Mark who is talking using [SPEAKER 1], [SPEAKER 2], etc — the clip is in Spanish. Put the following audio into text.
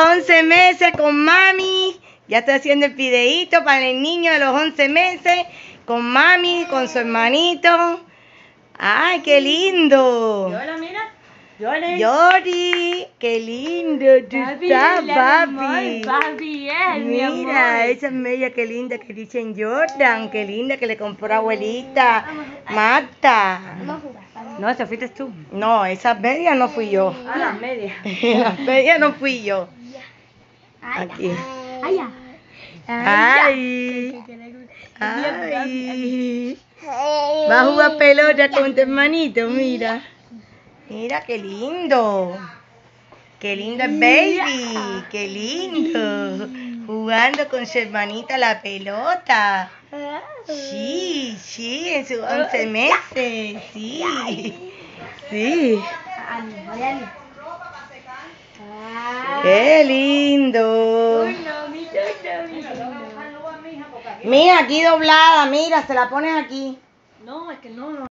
[SPEAKER 1] 11 meses con mami. Ya estoy haciendo el videíto para el niño de los 11 meses. Con mami, con su hermanito. ¡Ay, qué lindo!
[SPEAKER 2] Yola, mira.
[SPEAKER 1] Yori, qué lindo tú estás, papi.
[SPEAKER 2] Papi, mi amor.
[SPEAKER 1] Mira, esas medias qué lindas que dicen Jordan, qué linda que le compró abuelita Marta.
[SPEAKER 2] No, esa fuiste tú.
[SPEAKER 1] No, esas medias no fui yo.
[SPEAKER 2] Ah, las medias.
[SPEAKER 1] Las medias no fui yo. Aquí.
[SPEAKER 2] Ay,
[SPEAKER 1] Ay. Ay. Va a jugar pelota con tu hermanito, mira. Mira qué lindo. Qué lindo el baby. Qué lindo. Jugando con su hermanita la pelota. Sí, sí, en sus 11 meses. Sí. Sí. Qué lindo. Mira, aquí doblada, mira, se la pones aquí.
[SPEAKER 2] No, es que no.